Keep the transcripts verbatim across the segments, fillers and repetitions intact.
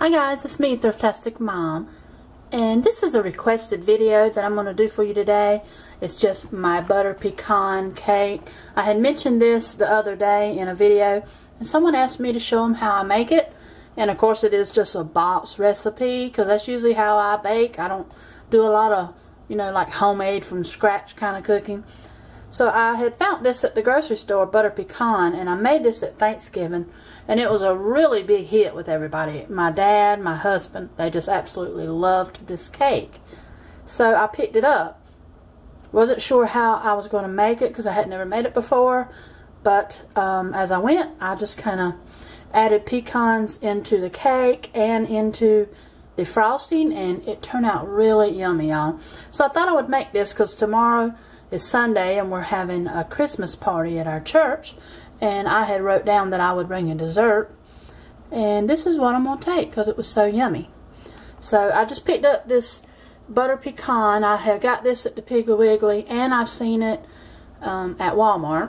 Hi guys, it's me, Thriftastic Mom, and this is a requested video that I'm going to do for you today. It's just my butter pecan cake. I had mentioned this the other day in a video, and someone asked me to show them how I make it. And of course it is just a box recipe, because that's usually how I bake. I don't do a lot of, you know, like homemade from scratch kind of cooking. So I had found this at the grocery store, butter pecan, and I made this at Thanksgiving, and it was a really big hit with everybody. My dad, my husband, they just absolutely loved this cake. So I picked it up. Wasn't sure how I was going to make it because I had never made it before, but um, as I went, I just kind of added pecans into the cake and into the frosting, and it turned out really yummy, y'all. So I thought I would make this because tomorrow is Sunday and we're having a Christmas party at our church, and I had wrote down that I would bring a dessert, and this is what I'm going to take because it was so yummy. So I just picked up this butter pecan. I have got this at the Piggly Wiggly, and I've seen it um, at Walmart.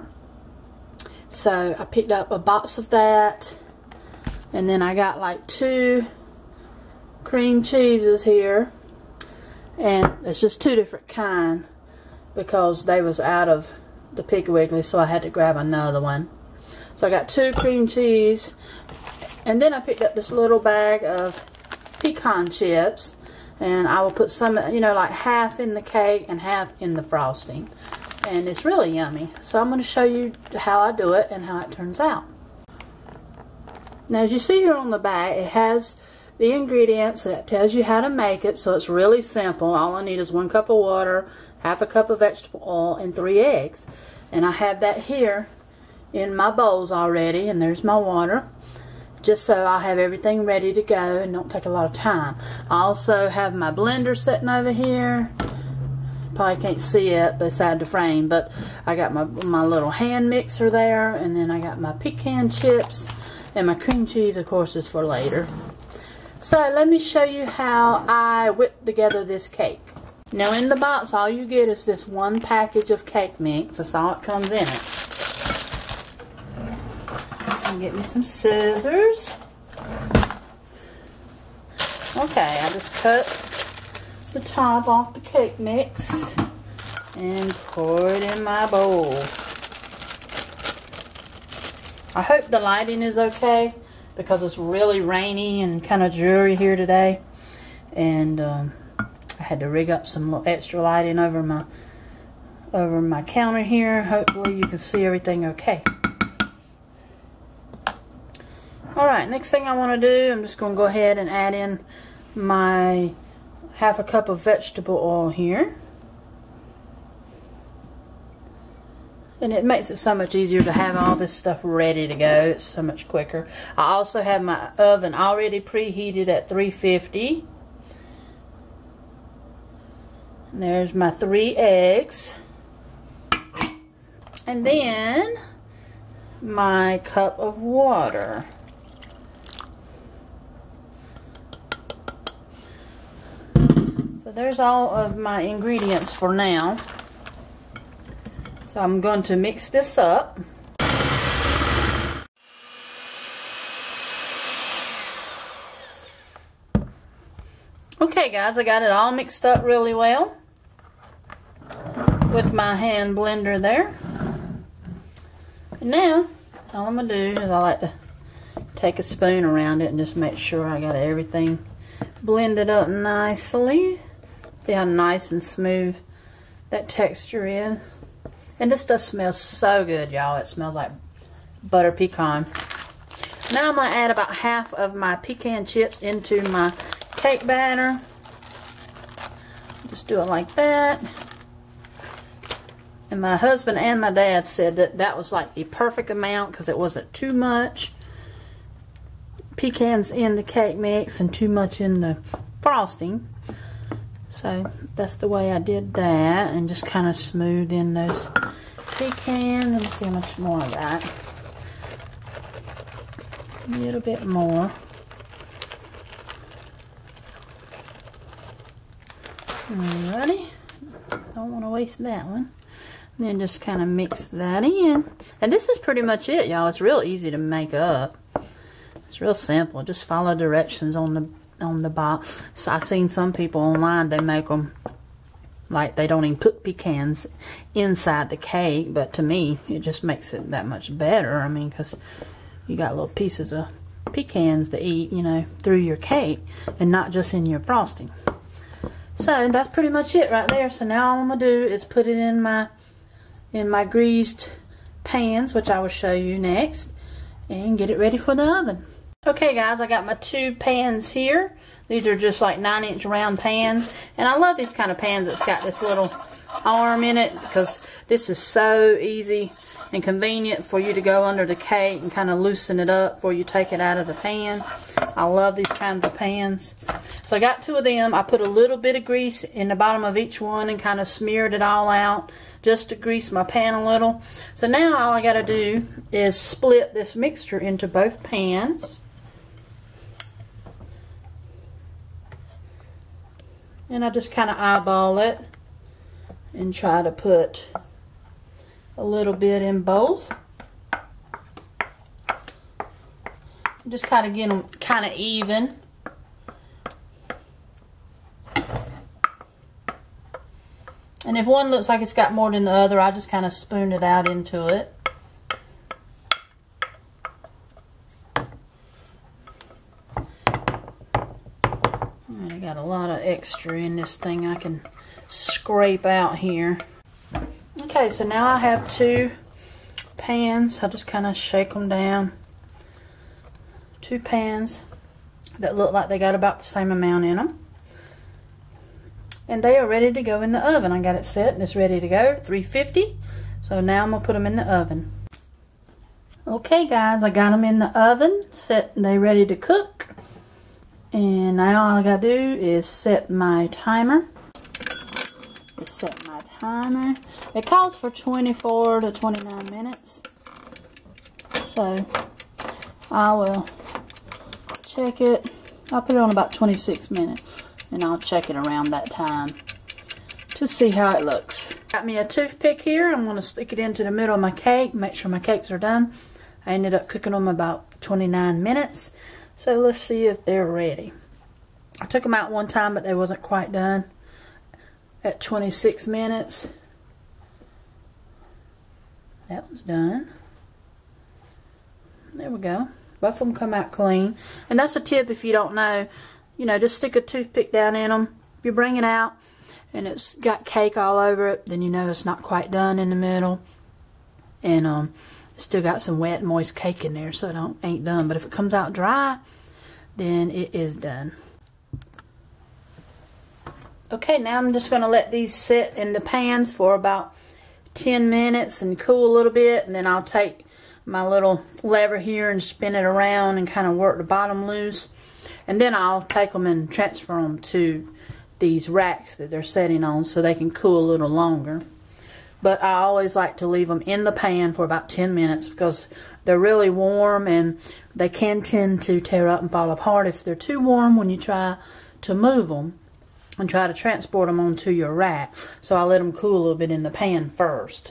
So I picked up a box of that, and then I got like two cream cheeses here, and it's just two different kind because they was out of the Piggly Wiggly, so I had to grab another one. So I got two cream cheese, and then I picked up this little bag of pecan chips, and I will put some, you know, like half in the cake and half in the frosting, and it's really yummy. So I'm going to show you how I do it and how it turns out. Now, as you see here on the back, it has the ingredients. It tells you how to make it, so it's really simple. All I need is one cup of water, half a cup of vegetable oil, and three eggs. And I have that here in my bowls already, and there's my water, just so I have everything ready to go and don't take a lot of time. I also have my blender sitting over here. Probably can't see it beside the frame, but I got my, my little hand mixer there, and then I got my pecan chips, and my cream cheese, of course, is for later. So let me show you how I whip together this cake. Now in the box, all you get is this one package of cake mix. That's all it comes in it. I'll get me some scissors. Okay, I just cut the top off the cake mix and pour it in my bowl. I hope the lighting is okay because it's really rainy and kind of dreary here today, and um, I had to rig up some little extra lighting over my over my counter here. Hopefully you can see everything okay. Alright, next thing I want to do, I'm just going to go ahead and add in my half a cup of vegetable oil here. And it makes it so much easier to have all this stuff ready to go. It's so much quicker. I also have my oven already preheated at three fifty. And there's my three eggs. And then my cup of water. So there's all of my ingredients for now. So I'm going to mix this up. Okay guys, I got it all mixed up really well with my hand blender there. And now, all I'm going to do is I like to take a spoon around it and just make sure I got everything blended up nicely. See how nice and smooth that texture is. And this stuff smells so good, y'all. It smells like butter pecan. Now I'm going to add about half of my pecan chips into my cake batter. Just do it like that. And my husband and my dad said that that was like the perfect amount because it wasn't too much pecans in the cake mix and too much in the frosting. So that's the way I did that, and just kind of smoothed in those pecans. Let me see how much more I got. A little bit more. Alrighty. Don't want to waste that one. And then just kind of mix that in. And this is pretty much it, y'all. It's real easy to make up. It's real simple. Just follow directions on the on the box. So I've seen some people online, they make them like they don't even put pecans inside the cake, but to me it just makes it that much better. I mean, because you got little pieces of pecans to eat, you know, through your cake and not just in your frosting. So that's pretty much it right there. So now all I'm gonna do is put it in my in my greased pans, which I will show you next, and get it ready for the oven. Okay guys, I got my two pans here. These are just like nine inch round pans, and I love these kind of pans that's got this little arm in it, because this is so easy and convenient for you to go under the cake and kind of loosen it up before you take it out of the pan. I love these kinds of pans. So I got two of them. I put a little bit of grease in the bottom of each one and kind of smeared it all out just to grease my pan a little. So now all I got to do is split this mixture into both pans. And I just kind of eyeball it and try to put a little bit in both. Just kind of get them kind of even. And if one looks like it's got more than the other, I just kind of spoon it out into it. I got a lot of extra in this thing I can scrape out here. Okay, so now I have two pans. I just kind of shake them down. Two pans that look like they got about the same amount in them. And they are ready to go in the oven. I got it set and it's ready to go, three fifty. So now I'm going to put them in the oven. Okay guys, I got them in the oven, set and they ready to cook. And now all I got to do is set my timer. Just set my timer. It calls for twenty-four to twenty-nine minutes. So I will check it. I'll put it on about twenty-six minutes. And I'll check it around that time to see how it looks. Got me a toothpick here. I'm going to stick it into the middle of my cake. Make sure my cakes are done. I ended up cooking them about twenty-nine minutes. So let's see if they're ready. I took them out one time, but they wasn't quite done at twenty-six minutes. That was done. There we go. Both of them come out clean. And that's a tip if you don't know. You know, just stick a toothpick down in them. If you bring it out and it's got cake all over it, then you know it's not quite done in the middle. And um, it's still got some wet, moist cake in there, so it don't, ain't done. But if it comes out dry, then it is done. Okay, now I'm just going to let these sit in the pans for about ten minutes and cool a little bit. And then I'll take my little lever here and spin it around and kind of work the bottom loose. And then I'll take them and transfer them to these racks that they're setting on so they can cool a little longer. But I always like to leave them in the pan for about ten minutes because they're really warm and they can tend to tear up and fall apart if they're too warm when you try to move them and try to transport them onto your rack. So I let them cool a little bit in the pan first.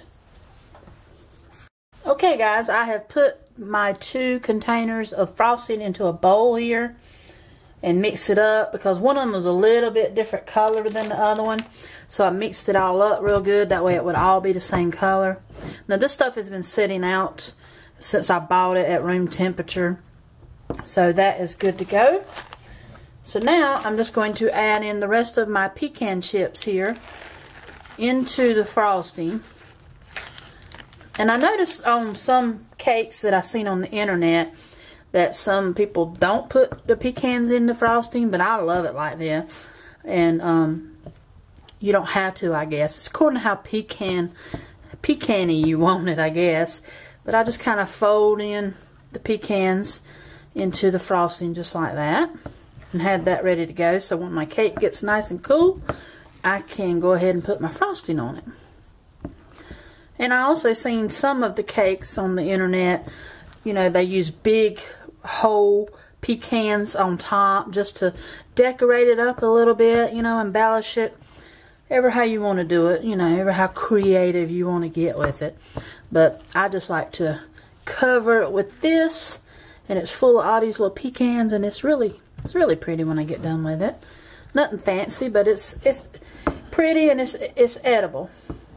Okay guys, I have put my two containers of frosting into a bowl here and mix it up because one of them was a little bit different color than the other one. So I mixed it all up real good. That way it would all be the same color. Now this stuff has been sitting out since I bought it at room temperature. So that is good to go. So now I'm just going to add in the rest of my pecan chips here into the frosting. And I noticed on some cakes that I've seen on the internet that some people don't put the pecans in the frosting, but I love it like this. And um, you don't have to, I guess. It's according to how pecan, pecan-y you want it, I guess. But I just kind of fold in the pecans into the frosting just like that. And had that ready to go, so when my cake gets nice and cool, I can go ahead and put my frosting on it. And I also seen some of the cakes on the internet, you know, they use big whole pecans on top just to decorate it up a little bit, you know, embellish it. Ever how you want to do it, you know, ever how creative you want to get with it. But I just like to cover it with this and it's full of all these little pecans, and it's really it's really pretty when I get done with it. Nothing fancy, but it's it's pretty and it's it's edible.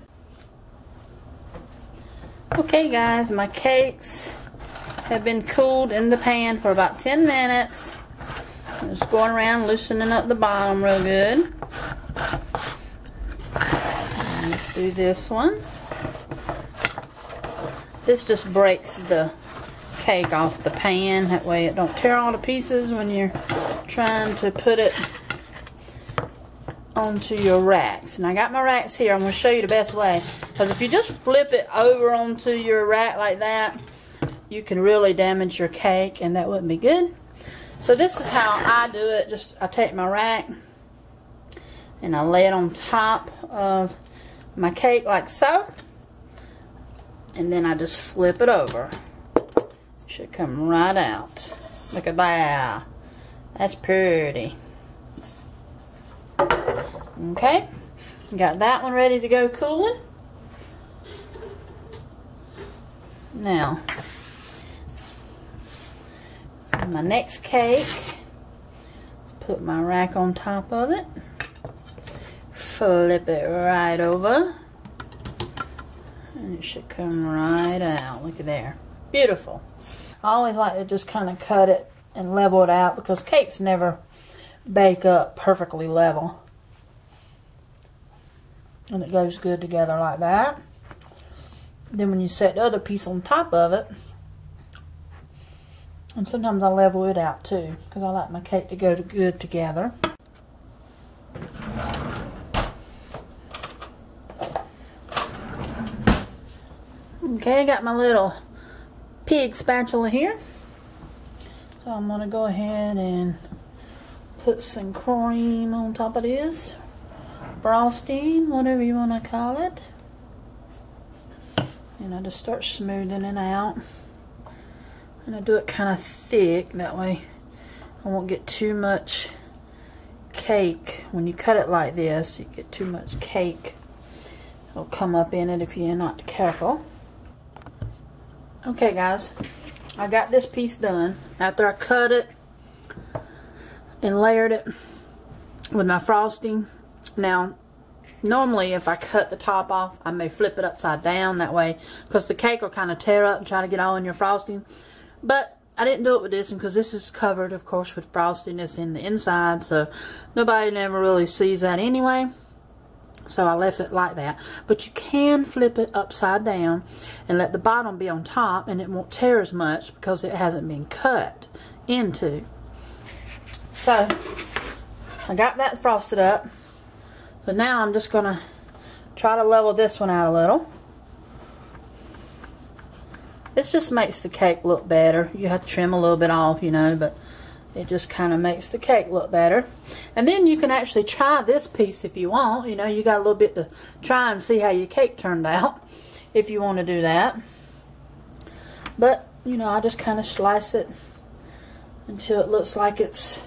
Okay guys, my cakes have been cooled in the pan for about ten minutes. I'm just going around loosening up the bottom real good. And let's do this one. This just breaks the cake off the pan. That way it don't tear all to pieces when you're trying to put it onto your racks. And I got my racks here. I'm going to show you the best way. Because if you just flip it over onto your rack like that, you can really damage your cake, and that wouldn't be good. So this is how I do it. Just I take my rack and I lay it on top of my cake like so. And then I just flip it over. Should come right out. Look at that. That's pretty. Okay. Got that one ready to go cooling. Now, my next cake, let's put my rack on top of it. Flip it right over. And it should come right out. Look at there. Beautiful. I always like to just kind of cut it and level it out because cakes never bake up perfectly level. And it goes good together like that. Then when you set the other piece on top of it, and sometimes I level it out too because I like my cake to go to good together. Okay, I got my little pig spatula here. So I'm going to go ahead and put some cream on top of this. Frosting, whatever you want to call it. And I just start smoothing it out. And I do it kind of thick, that way I won't get too much cake. When you cut it like this, you get too much cake. It'll come up in it if you're not careful. Okay guys, I got this piece done after I cut it and layered it with my frosting. Now, normally if I cut the top off, I may flip it upside down that way because the cake will kind of tear up and try to get all in your frosting. But I didn't do it with this one because this is covered, of course, with frosting that's in the inside, so nobody never really sees that anyway. So I left it like that. But you can flip it upside down and let the bottom be on top, and it won't tear as much because it hasn't been cut into. So I got that frosted up. So now I'm just going to try to level this one out a little. This just makes the cake look better. You have to trim a little bit off, you know, but it just kind of makes the cake look better. And then you can actually try this piece if you want. You know, you got a little bit to try and see how your cake turned out if you want to do that. But, you know, I just kind of slice it until it looks like it's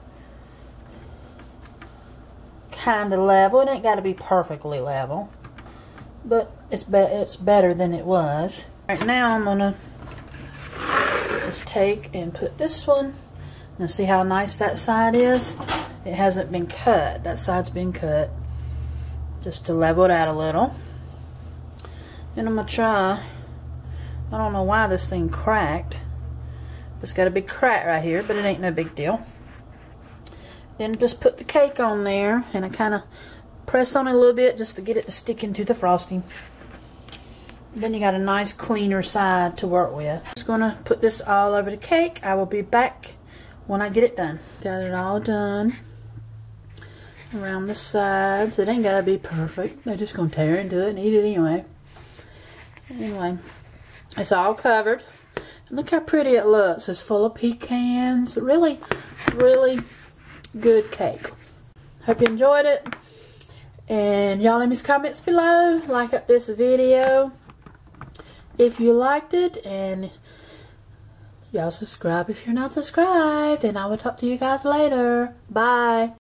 kind of level. It ain't got to be perfectly level, but it's, be it's better than it was. Right now I'm going to just take and put this one. Now see how nice that side is? It hasn't been cut. That side's been cut. Just to level it out a little. And I'm going to try. I don't know why this thing cracked. It's got a big crack right here, but it ain't no big deal. Then just put the cake on there. And I kind of press on it a little bit just to get it to stick into the frosting. Then you got a nice cleaner side to work with. I'm just going to put this all over the cake. I will be back when I get it done. Got it all done around the sides. It ain't gotta be perfect. They're just gonna tear into it and eat it anyway. Anyway, it's all covered. And look how pretty it looks. It's full of pecans. Really, really good cake. Hope you enjoyed it. And y'all leave me some comments below. Like up this video if you liked it, and y'all subscribe if you're not subscribed, and I will talk to you guys later. Bye.